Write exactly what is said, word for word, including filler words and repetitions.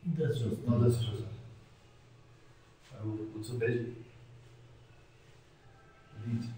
That's just No, that's just I will put some veggie. Meat.